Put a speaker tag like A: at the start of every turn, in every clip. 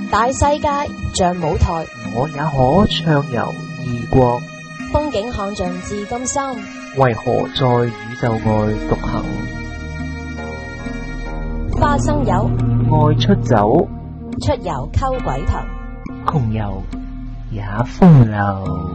A: 大世界像舞台，
B: 我也可暢遊異國。
A: 風景看盡至今生，
B: 為何在宇宙外獨行？
A: 花生友
B: 愛出走，
A: 出遊溝鬼棚，
B: 窮遊也風流。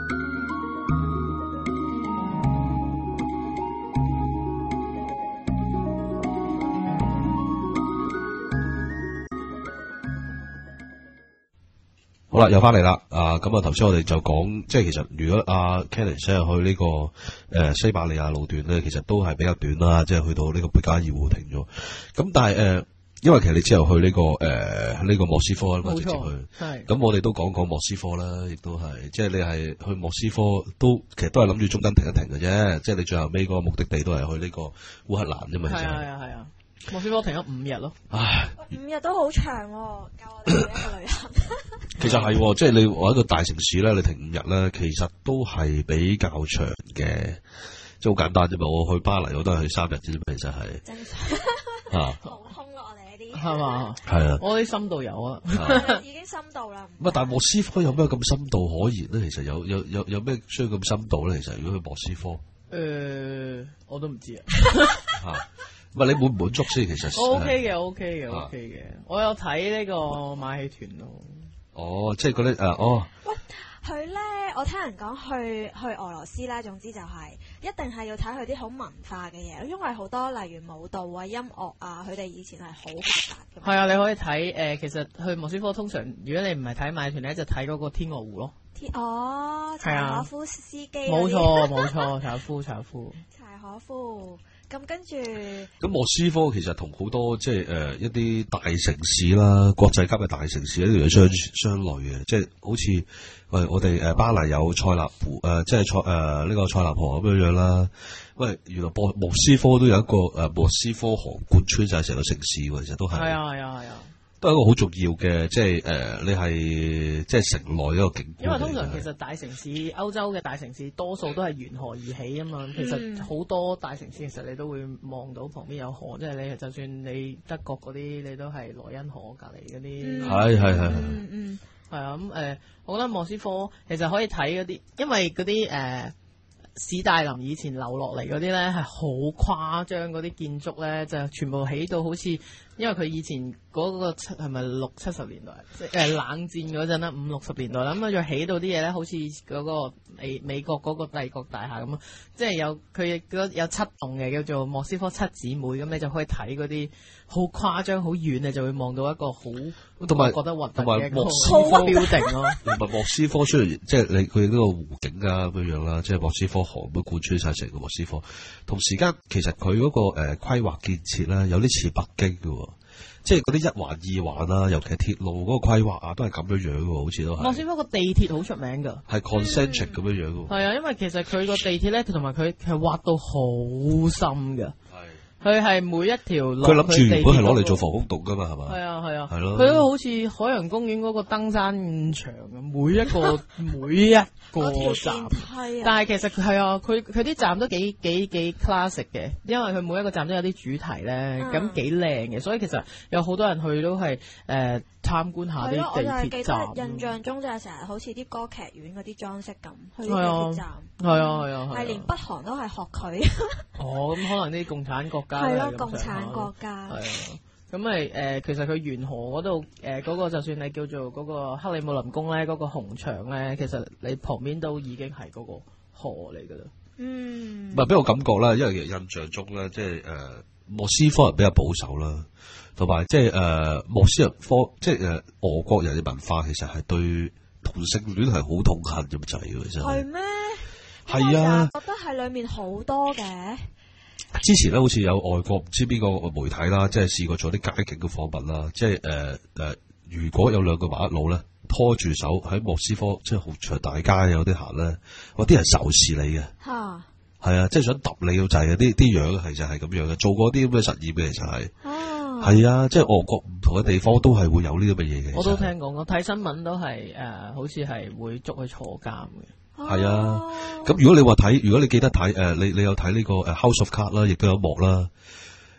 C: 好啦，又翻嚟啦。咁啊，頭先我哋就講，即係其實如果Cannon 寫入去呢個西伯利亞路段咧，其實都係比較短啦，即係去到呢個貝加爾湖停咗。咁但係因為其實你之後去呢個莫斯科啦嘛，直接去。係。咁我哋都講講莫斯科啦，亦都係，即係你係去莫斯科其實都係諗住中間停一停嘅啫，即係你最後尾嗰個目的地都係去呢個烏克蘭啫嘛。
D: 係啊。莫斯科停咗5日咯。
C: 唉
E: ，5日都好長喎，夠我哋一個旅行。
C: 其實係，即係你話一個大城市咧，你停5日咧，其實都係比較長嘅，即係好簡單啫嘛。我去巴黎我都係去3日啫嘛，其實係。正常。
E: 航空咯，我哋呢啲。
D: 係嘛？
C: 係啊。
D: 我啲深度遊啊。
E: 已經深度啦。
C: 唔係，但係莫斯科有咩咁深度可言咧？其實有咩需要咁深度咧？其實如果去莫斯科，
D: 我都唔知啊。
C: 唔係你滿唔滿足先？其實。
D: OK 嘅。我有睇呢個馬戲團咯。
C: 哦，即係嗰啲
E: 喂，佢咧，我聽人講去俄羅斯啦，總之就係一定係要睇佢啲好文化嘅嘢，因為好多例如舞蹈啊、音樂啊，佢哋以前係好發達嘅。
D: 係啊，你可以睇其實去莫斯科通常，如果你唔係睇馬戲團咧，就睇嗰個天鵝湖咯。
E: 柴可夫斯基。
D: 冇錯，柴可夫。
E: 咁跟住，
C: 咁莫斯科其實同好多即係一啲大城市啦，國際級嘅大城市一樣相類嘅，即係好似我哋巴黎有塞納湖即係呢個塞納河咁樣啦。喂，原來莫斯科都有一個莫斯科河貫穿晒成個城市喎，其實都係。係啊。都係一個好重要嘅，即係你係即係城內一個景觀。因為
D: 通常其實大城市，歐洲嘅大城市多數都係沿河而起啊嘛。其實好多大城市其實你都會望到旁邊有河，即係你就算你德國嗰啲，你都係萊茵河隔離嗰啲。係。係啊，咁我覺得莫斯科其實可以睇嗰啲，因為嗰啲史大林以前留落嚟嗰啲咧係好誇張，嗰啲建築咧就全部起到好似，因為佢以前嗰個係咪60-70年代，即係冷戰嗰陣啦，50-60年代啦，咁就起到啲嘢咧，好似嗰個美國嗰個帝國大廈咁，即係佢有7棟嘅，叫做莫斯科7姊妹，咁你就可以睇嗰啲好誇張、好遠，你就會望到一個好同埋覺得核突嘅莫斯科標定咯。
C: 同埋莫斯科雖然即係佢呢個湖景啊咁樣啦，即係莫斯科河咁貫穿晒成個莫斯科。同時間其實佢嗰個規劃建設咧有啲似北京嘅，即係嗰啲一環二環啊，尤其係鐵路嗰個規劃啊，都係咁樣樣嘅，好似都係。莫
D: 斯科個地鐵好出名㗎，
C: 係 concentric 咁樣樣嘅。係
D: 啊，因為其實佢個地鐵咧，同埋佢係挖到好深㗎。佢係每一條路，
C: 佢諗住如果係攞嚟做防空洞噶嘛，係嘛？
D: 係啊，
C: 係咯。
D: 佢都好似海洋公園嗰個登山咁長嘅，每一個站。但係其實佢啲站都幾 classic 嘅，因為佢每一個站都有啲主題咧，咁幾靚嘅，所以其實有好多人去都係參觀下啲地鐵站。
E: 我就記得印象中就係成日好似啲歌劇院嗰啲裝飾咁，去啲地鐵站。
D: 係啊，
E: 係連北韓都係學佢。
D: 咁可能啲共產國家
E: 係咯，共產國家。
D: 係啊，咁咪其實佢沿河嗰度嗰個，就算你叫做嗰個克里姆林宮咧，嗰個紅牆咧，其實你旁邊都已經係嗰個河嚟噶啦。
C: 唔係俾我感覺啦，因為印象中咧，即係莫斯科人比較保守啦，同埋即係莫斯科即係俄國人嘅文化，其實係對同性戀係好痛恨咁滯嘅，真係。
E: 係咩？
C: 係啊，
E: 我覺得係裏面好多嘅。
C: 之前咧，好似有外國唔知邊個媒體啦，即係試過做啲街景嘅訪問啦，即係如果有兩個麻甩佬咧拖住手喺莫斯科，即係好長大街有啲行咧，哇！啲人仇視你嘅，係啊，即係想揼你到滯嘅，啲樣其實係咁樣嘅，做過啲咁嘅實驗嘅，其實係，係啊，即係俄國唔同嘅地方都係會有呢啲咁嘅嘢嘅。
D: 我都聽講，我睇新聞都係好似係會捉佢坐監嘅。
C: 係啊，咁如果你話睇，如果你記得睇你有睇呢個House of Cards 啦，亦都有一幕啦。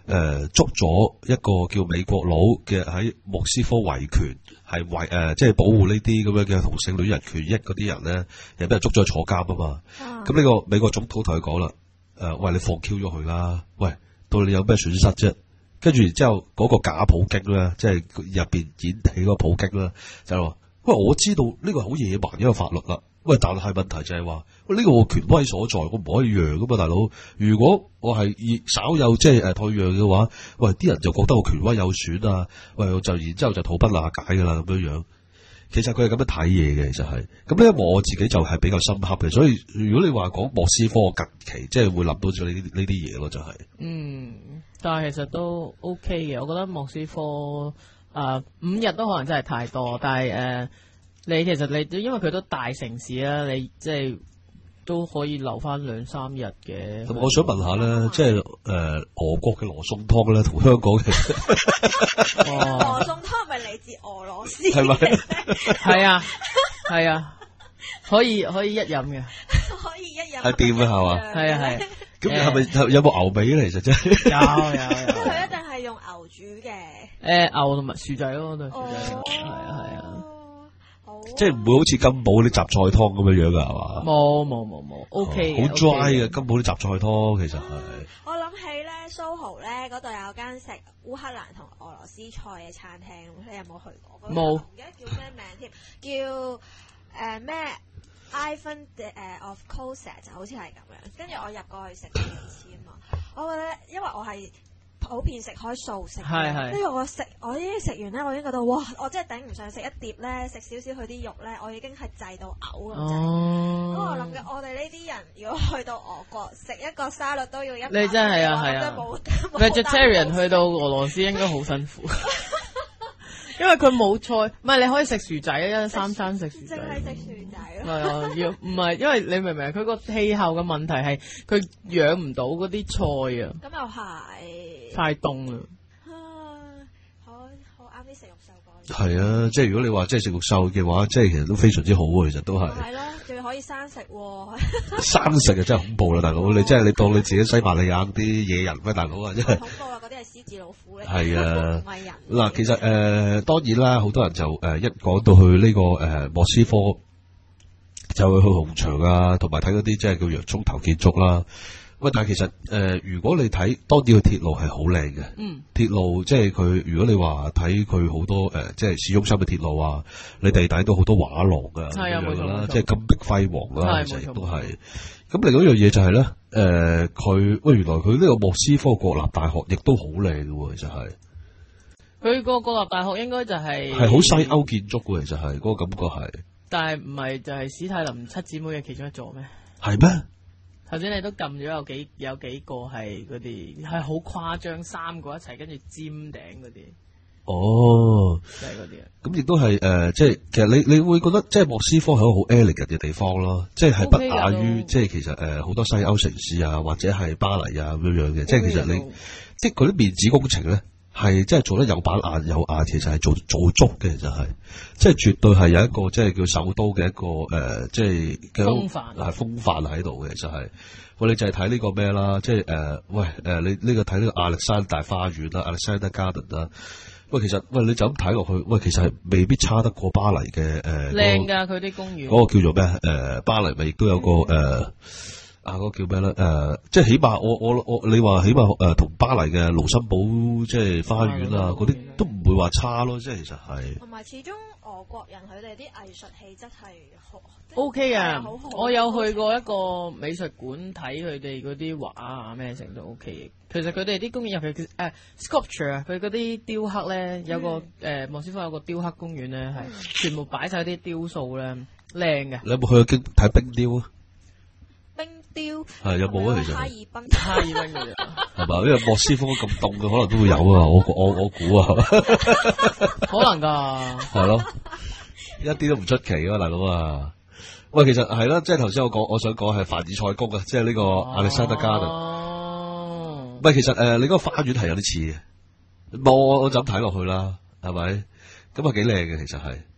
C: 捉咗一個叫美國佬嘅喺莫斯科維權，係即係保護呢啲咁樣嘅同性戀人權益嗰啲人咧，又俾人捉咗去坐監啊嘛。咁呢個美國總統同佢講啦，喂，你放 Q 咗佢啦，喂，到你有咩損失啫？跟住然之後嗰個假普京咧，即係入邊演戲嗰個普京咧，就話，喂，我知道呢個係好野蠻嘅一個法律啦。喂，但係問題就係話，喂，呢個我權威所在，我唔可以讓噶嘛，大佬。如果我係稍有即係退讓嘅話，喂，啲人就覺得我權威有損啊，喂，我就然之後就土崩瓦解噶啦咁樣樣。其實佢係咁樣睇嘢嘅，其實係。咁呢一幕我自己就係比較深刻嘅，所以如果你話講莫斯科，我近期即係會諗到咗呢啲嘢咯，就係。
D: 但係其實都 OK 嘅，我覺得莫斯科5日都可能真係太多，但係你其實你因為佢都大城市啦，你即係都可以留翻2-3日嘅。
C: 咁我想問下咧，即係俄國嘅羅宋湯咧，同香港嘅
E: 羅宋湯係咪嚟自俄羅斯？
C: 係咪？
D: 係啊，可以一飲嘅，
E: 可以一飲。
C: 係掂嘅係嘛？
D: 係啊。
C: 咁係咪有冇牛尾咧？其實真係
D: 有。
E: 佢一定係用牛煮嘅。
D: 牛同埋薯仔咯，都係薯仔。係啊。
C: 即係唔會好似金寶啲雜菜湯咁樣樣噶係嘛？
D: 冇 ，OK
C: 好 dry 嘅金寶啲雜菜湯其實係。
E: 我諗起咧蘇豪咧嗰度有間食烏克蘭同俄羅斯菜嘅餐廳，你有冇去過？
D: 冇。
E: 唔記得叫咩名添，叫咩 Ivan of Cossack 就好似係咁樣。跟住我入過去食過幾次啊嘛，我覺得因為我係普遍食開素食，跟住我已經食完咧，我已經覺得哇！我真係頂唔上食一碟咧，食少少佢啲肉咧，我已經係滯到嘔咁滯。咁我諗嘅，我哋呢啲人如果去到俄國食一個沙律都要100，
D: 你真係啊！vegetarian 去到俄羅斯應該好辛苦，因為佢冇菜，唔係你可以食薯仔啊，三餐食薯仔，淨係食薯仔咯。係啊，唔係因為你明唔明？佢個氣候嘅問題係佢養唔到嗰啲菜啊。
E: 咁又係。
D: 太凍啦！
E: 好啱啲食肉獸過。
C: 係啊，即係如果你話即係食肉獸嘅話，即係其實都非常之好喎，其實都係。
E: 係咯，仲要可以生食喎。
C: 生食啊，真係恐怖啦，大佬！你真係你當你自己西伯利亞啲野人咩，大佬啊，真係。
E: 恐怖啊！嗰啲係獅子老虎嚟。
C: 係啊，
E: 唔係人。
C: 嗱，其實當然啦，好多人就一講到去呢個莫斯科，就會去紅場啊，同埋睇嗰啲即係叫洋蔥頭建築啦。喂，但係其實如果你睇，當然佢鐵路係好靚嘅。鐵路即係佢，如果你話睇佢好多即係市中心嘅鐵路啊，你地底都好多畫廊啊咁樣噶啦，即係金碧輝煌啦，其實亦都係。咁另外一樣嘢就係咧，原來佢呢個莫斯科國立大學亦都好靚嘅喎，其實係。
D: 佢個國立大學應該就係
C: 好西歐建築嘅，其實係嗰個感覺係。
D: 但係唔係就係史太林7姊妹嘅其中一座咩？
C: 係咩？頭
D: 先你都撳咗有幾個係嗰啲係好誇張，3個一齊跟住尖頂嗰啲。
C: 哦，
D: 就係嗰啲啊。
C: 咁亦都係即係其實你會覺得即係莫斯科係一個好 elegant 嘅地方咯，即係不亞於即係其實好多西歐城市啊，或者係巴黎啊咁樣嘅。即係其實你即係佢啲面子工程咧係即係做得有板有眼，其實係做足嘅，其實係即係絕對係有一個即係叫首都嘅一個即係嘅風範喺度嘅，其實係。喂，你就係睇呢個咩啦？即係你呢個睇呢個亞歷山大花園啦，Alexander Garden 啦。喂，其實你就咁睇落去，喂，其實係未必差得過巴黎嘅
D: 靚㗎，佢啲公園
C: 嗰個叫做咩？巴黎咪亦都有個嗰個叫咩咧？即係起碼我你話起碼同巴黎嘅盧森堡即係花園啊嗰啲都唔會話差咯，即係其實係。
E: 同埋始終俄國人佢哋啲藝術氣質係好
D: OK 啊！我有去過一個美術館睇佢哋嗰啲畫啊咩成都 OK。其實佢哋啲公園尤其sculpture 啊，佢嗰啲雕刻咧有個莫斯科有個雕刻公園咧係全部擺晒啲雕塑咧靚嘅。
C: 你有冇去睇冰雕啊？
E: 冰雕
C: 係有冇啊？其實
E: 哈爾濱
C: 嘅係嘛？因為莫斯科咁凍嘅，可能都會有啊！我估啊，
D: 可能㗎
C: 係咯，一啲都唔出奇啊，大佬啊！喂，其實係啦，即係頭先我想講係凡爾賽宮啊，即係呢個亞歷山大 Garden。喂，其實你嗰個花園係有啲似嘅，我就咁睇落去啦，係咪？咁啊幾靚嘅，其實係。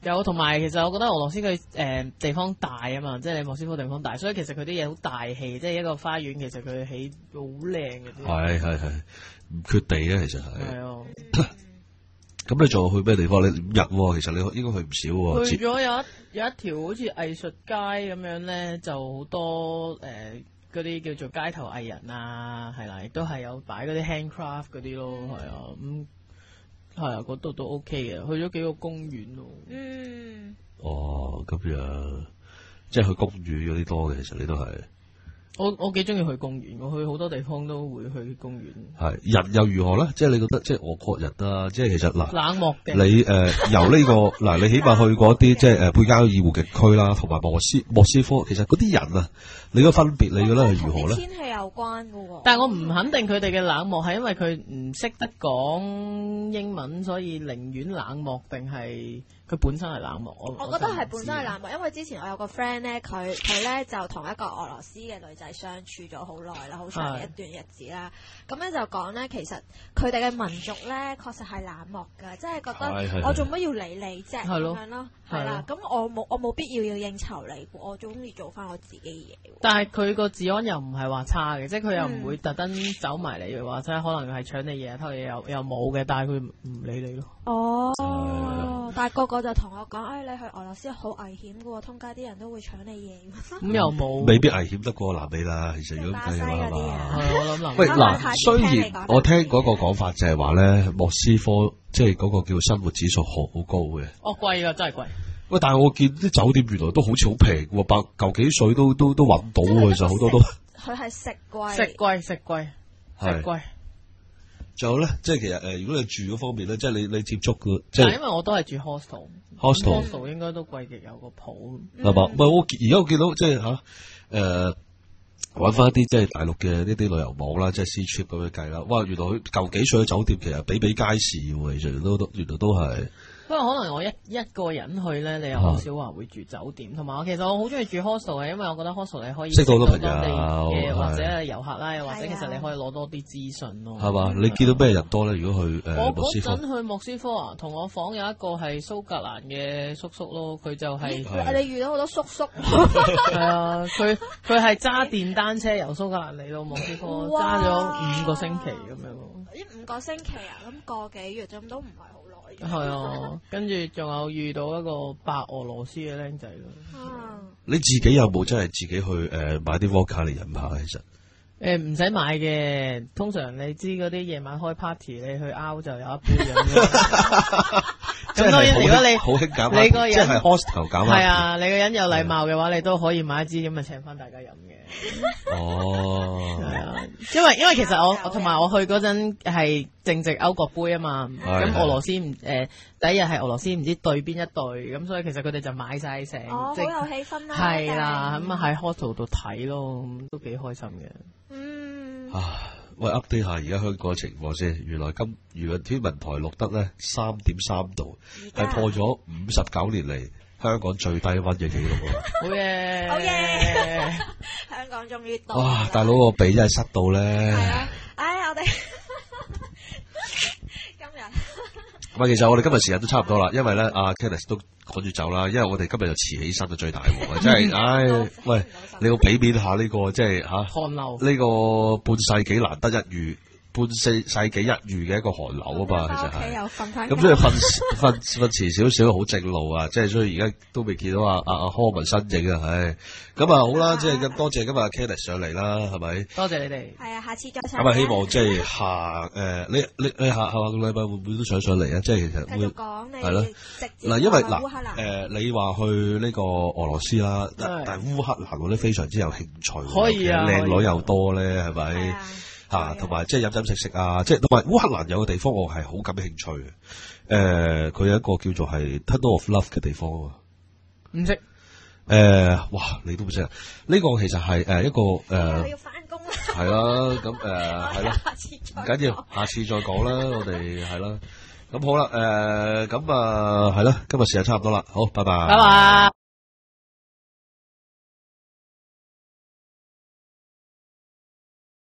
D: 有，同埋其實我覺得俄羅斯佢地方大啊嘛，即係你莫斯科地方大，所以其實佢啲嘢好大氣，即係一個花園其實佢起好靚嘅。
C: 係唔缺地嘅其實係。
D: 係啊。
C: 咁你仲去咩地方？你5日喎，其實你應該去唔少喎。
D: 去咗有一條好似藝術街咁樣咧，就好多嗰啲叫做街頭藝人啊，係啦，亦都係有擺嗰啲 handcraft 嗰啲咯，係啊，係啊，嗰度都 OK 嘅，去咗幾個公園咯。
C: 哦，咁樣，即係去公園嗰啲多嘅，其實你都係。
D: 我幾中意去公園，我去好多地方都會去公園。
C: 係人又如何咧？即係你覺得即係俄國人啊？即係其實嗱，
D: 冷漠嘅。
C: 你由呢個嗱，你起碼去過一啲即係貝加爾湖極區啦，同埋莫斯科，其實嗰啲人啊，你個分別你覺得係如何咧？
E: 天氣有關噶喎。
D: 但係我唔肯定佢哋嘅冷漠係因為佢唔識得講英文，所以寧願冷漠，定係佢本身係冷漠？
E: 我覺得係本身係冷漠，因為之前我有個 friend 咧，佢咧就同一個俄羅斯嘅女仔相處咗好耐啦，好長嘅一段日子啦。咁咧就講咧，其實佢哋嘅民族咧確實係冷漠㗎，即係覺得我做乜要理你啫咁樣咯，係啦。咁我冇必要應酬你，我中意做翻我自己嘢。
D: 但係佢個治安又唔係話差嘅，即係佢又唔會特登走埋嚟，或者可能係搶你嘢、偷嘢又冇嘅，但係佢唔理你咯。
E: 哦，但係個個就同我講，你去俄羅斯好危險㗎喎，通街啲人都會搶你嘢。咁
D: 又冇，
C: 未必危險得過南美啦。其實如果咁計嘅話，
D: 我諗
C: 喂嗱，雖然我聽嗰個講法就係話咧，莫斯科即係嗰個叫生活指數好高嘅。
D: 哦，貴㗎，真係貴。
C: 喂，但係我見啲酒店原來都好似好平喎，8嚿幾水都揾到喎，其實好多都。
E: 佢係食貴。
D: 食貴。
C: 仲有咧，即係其實如果你住嗰方面咧，即係你接觸嘅，即係
D: 因為我都係住 hostel 應該都貴極有個譜，
C: 係嘛？唔係我而家我見到即係揾翻一啲即係大陸嘅呢啲旅遊網啦，即係 Ctrip 咁樣計啦。哇，原來佢嚿幾水嘅酒店其實比皆是喎，其實原來都係。
D: 不過可能我一個人去咧，你又好少話會住酒店，同埋其實我好中意住 hostel 嘅，因為我覺得 hostel 你可以
C: 識到好多朋友
D: 嘅，或者係遊客啦，又或者其實你可以攞多啲資訊咯。
C: 係嘛？你見到咩人多咧？如果去
D: 我
C: 莫斯科？
D: 嗰陣去莫斯科啊，同我房有一個係蘇格蘭嘅叔叔咯，佢就係
E: 你遇到好多叔叔。
D: 係啊，佢係揸電單車由蘇格蘭嚟到莫斯科，揸咗5個星期咁樣。
E: 5個星期啊，咁個幾月咁都唔係好耐。
D: 係啊，跟住仲有遇到一個白俄羅斯嘅僆仔咯。
C: 你自己有冇真係自己去買啲 vodka 嚟飲下？其實
D: 唔使買嘅，通常你知嗰啲夜晚開 party， 你去 out 就有一杯飲嘅。咁當然，如果你
C: 好興搞，
D: 你個人
C: 即係 hostel 搞
D: 係啊，你個人有禮貌嘅話，你都可以買一支咁啊，請翻大家飲嘅。
C: 哦，
D: 係啊，因為其實我同埋我去嗰陣係正值歐國杯啊嘛，咁俄羅斯第一日係俄羅斯唔知對邊一隊，咁所以其實佢哋就買晒成，
E: 好有氣氛啦。
D: 係啦，咁啊喺 hostel 度睇咯，都幾開心嘅。
C: 喂 update 下而家香港嘅情況先。原來天文台錄得咧3.3度，係破咗59年嚟香港最低溫嘅記錄啊！
D: 好嘢，
E: 好嘢！香港終於到。
C: 哇！大佬個鼻真係塞到咧。
E: 係啊，我哋今日。
C: 喂，其實我哋今日時間都差唔多啦，因為咧阿 Candice 都趕住走啦，因為我哋今日就遲起身就最大鑊啊！真係，喂，你要俾面下呢個即係
D: 寒流
C: 呢個半世紀難得一遇。半世紀一遇嘅一個寒流啊嘛，其實係咁，所以瞓遲少少好正路啊，即係所以而家都未見到阿柯文身影啊，唉，咁啊好啦，即係咁多謝今日 Candice 上嚟啦，係咪？多謝你哋。係啊，下次再上。咁啊，希望即係你下個禮拜會唔會都上嚟啊？即係其實會係咯，嗱，因為你話去呢個俄羅斯啦，但係烏克蘭我都非常之有興趣，可以啊，靚女又多咧，係咪？同埋即係飲食啊，即係同埋烏克蘭有個地方我係好感興趣嘅，佢有一個叫做係 Tunnel of Love 嘅地方啊嘛，唔識，哇，你都唔識啊？呢個其實係一個
E: 我要返工啦，係啦，咁
C: 係咯，唔緊要，下次再講啦，我哋係啦，咁好啦，咁係啦，今日時間差唔多啦，好，拜拜，拜拜。